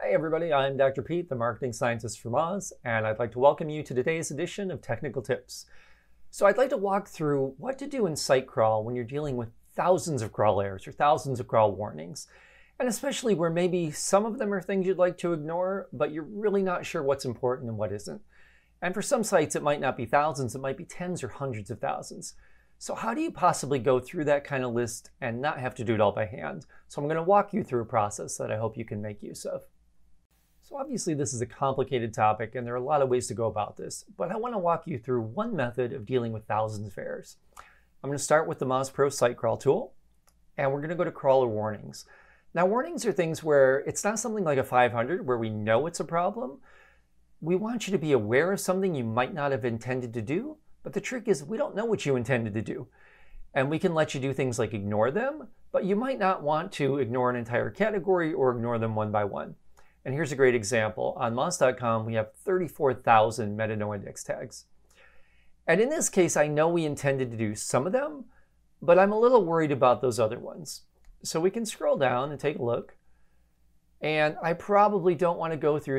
Hi everybody, I'm Dr. Pete, the marketing scientist for Moz, and I'd like to welcome you to today's edition of Technical Tips. So I'd like to walk through what to do in site crawl when you're dealing with thousands of crawl errors or thousands of crawl warnings, and especially where maybe some of them are things you'd like to ignore, but you're really not sure what's important and what isn't. And for some sites, it might not be thousands, it might be tens or hundreds of thousands. So how do you possibly go through that kind of list and not have to do it all by hand? So I'm going to walk you through a process that I hope you can make use of. So obviously this is a complicated topic and there are a lot of ways to go about this, but I want to walk you through one method of dealing with thousands of errors. I'm going to start with the Moz Pro Site Crawl tool, and we're going to go to crawler warnings. Now warnings are things where it's not something like a 500 where we know it's a problem. We want you to be aware of something you might not have intended to do, but the trick is we don't know what you intended to do. And we can let you do things like ignore them, but you might not want to ignore an entire category or ignore them one by one. And here's a great example. On Moz.com, we have 34,000 meta no index tags. And in this case, I know we intended to do some of them, but I'm a little worried about those other ones. So we can scroll down and take a look. And I probably don't want to go through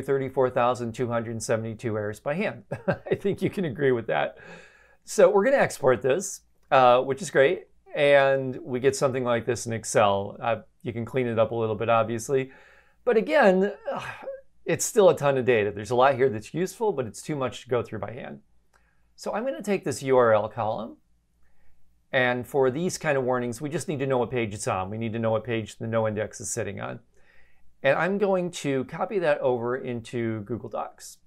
34,272 errors by hand. I think you can agree with that. So we're going to export this, which is great. And we get something like this in Excel. You can clean it up a little bit, obviously. But again, it's still a ton of data. There's a lot here that's useful, but it's too much to go through by hand. So I'm going to take this URL column. And for these kind of warnings, we just need to know what page it's on. We need to know what page the no index is sitting on. And I'm going to copy that over into Google Docs.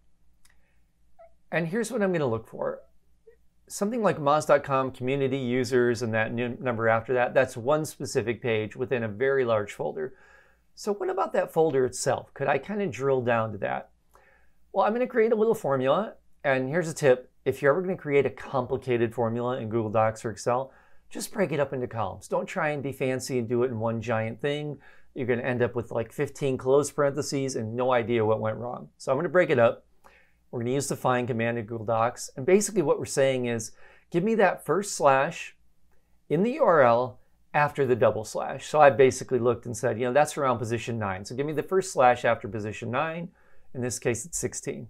And here's what I'm going to look for. Something like Moz.com community users and that number after that, that's one specific page within a very large folder. So what about that folder itself? Could I kind of drill down to that? Well, I'm going to create a little formula. And here's a tip. If you're ever going to create a complicated formula in Google Docs or Excel, just break it up into columns. Don't try and be fancy and do it in one giant thing. You're going to end up with like 15 closed parentheses and no idea what went wrong. So I'm going to break it up. We're going to use the find command in Google Docs. And basically what we're saying is, give me that first slash in the URL after the double slash. So I basically looked and said, that's around position 9. So give me the first slash after position 9. In this case, it's 16.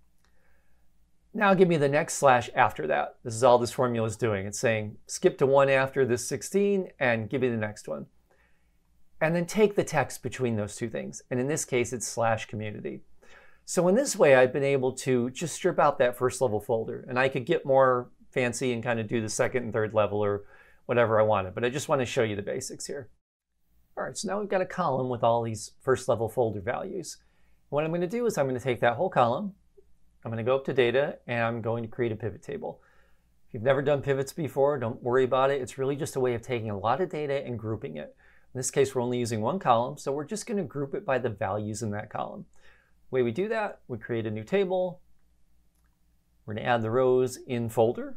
Now give me the next slash after that. This is all this formula is doing. It's saying skip to 1 after this 16 and give me the next one. And then take the text between those two things. And in this case, it's slash community. So in this way, I've been able to just strip out that first level folder. And I could get more fancy and kind of do the second and third level or whatever I wanted. But I just want to show you the basics here. All right, so now we've got a column with all these first level folder values. What I'm going to do is I'm going to take that whole column. I'm going to go up to data and I'm going to create a pivot table. If you've never done pivots before, don't worry about it. It's really just a way of taking a lot of data and grouping it. In this case, we're only using one column, so we're just going to group it by the values in that column. The way we do that, we create a new table. We're going to add the rows in folder.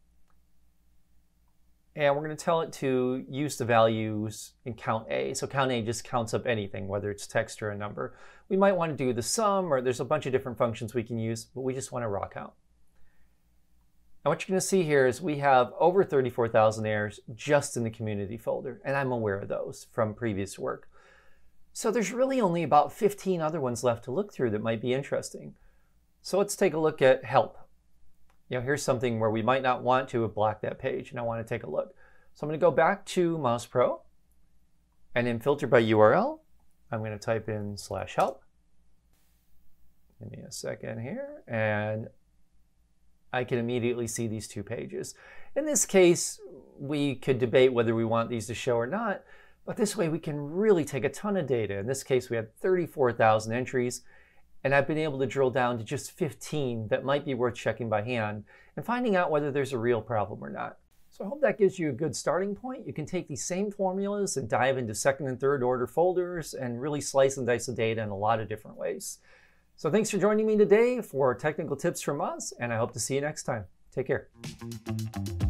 And we're going to tell it to use the values in count A. So count A just counts up anything, whether it's text or a number. We might want to do the sum, or there's a bunch of different functions we can use, but we just want to raw count. And what you're going to see here is we have over 34,000 errors just in the community folder, and I'm aware of those from previous work. So there's really only about 15 other ones left to look through that might be interesting. So let's take a look at help. Here's something where we might not want to have blocked that page, and I want to take a look. So I'm going to go back to Moz Pro, and in filter by URL, I'm going to type in /help. Give me a second here, and I can immediately see these two pages. In this case, we could debate whether we want these to show or not, but this way we can really take a ton of data. In this case, we had 34,000 entries, and I've been able to drill down to just 15 that might be worth checking by hand and finding out whether there's a real problem or not. So I hope that gives you a good starting point. You can take these same formulas and dive into second and third order folders and really slice and dice the data in a lot of different ways. So thanks for joining me today for Technical Tips from Moz, and I hope to see you next time. Take care.